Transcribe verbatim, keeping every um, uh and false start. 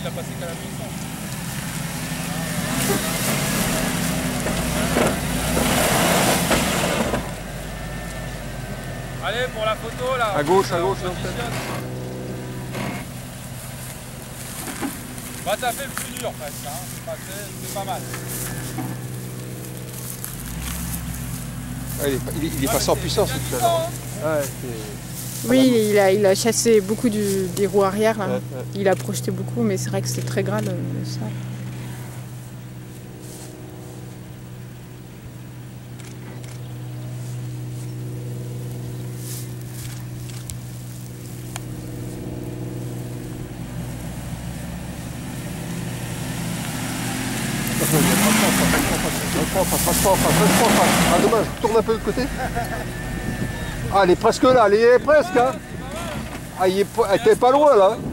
a passé qu'à la puissance. Allez, pour la photo là. À gauche, à gauche, là. Bah t'as fait le plus dur presque, hein. C'est pas mal. Ah, il, est, il, est, il est ah, passé en puissance tout à l'heure. Ouais, oui, il a, il a chassé beaucoup du, des roues arrière. Là. Ouais, ouais. Il a projeté beaucoup, mais c'est vrai que c'est très gras le, le sol. Ah dommage, tourne un peu de côté. Ah elle est presque là, elle est presque hein. Ah il est, elle était pas loin là.